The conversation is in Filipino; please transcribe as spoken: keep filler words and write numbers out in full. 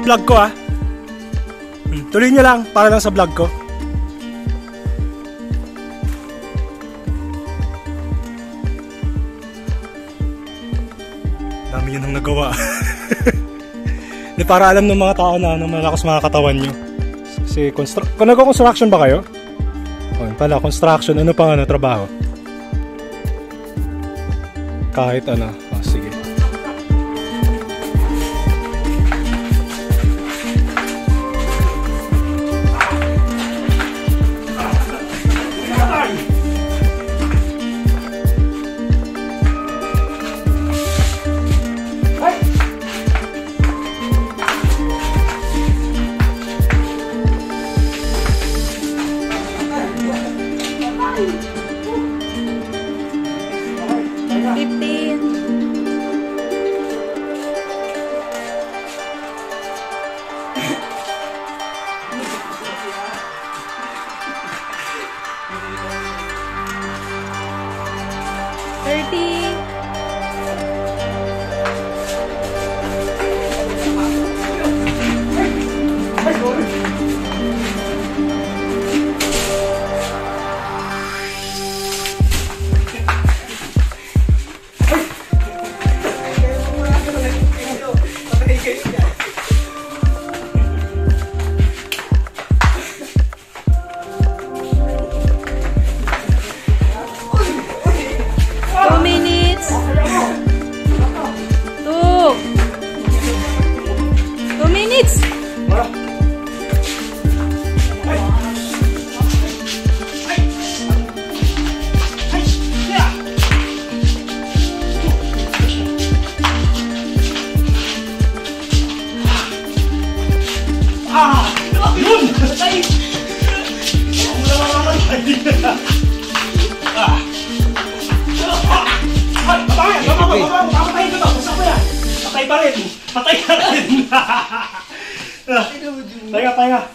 vlog ko ah. Hmm, tuloy nyo lang para lang sa vlog ko. Dami yun ang nagawa. Di para alam ng mga tao na, na malakas mga katawan nyo. Kasi kung nag-construction ba kayo? O, pala, construction, ano pang ano, trabaho? Kahit ano, oh, sige. fifteen. thirty. Two minutes. Two. Two minutes. Ah! Yun! Patay! Ang lalaman! Ah! Ay! Patay! Patay! Patay ko to! Gusto ko yan! Patay pa rin! Patay pa rin! Tayo nga! Tayo nga!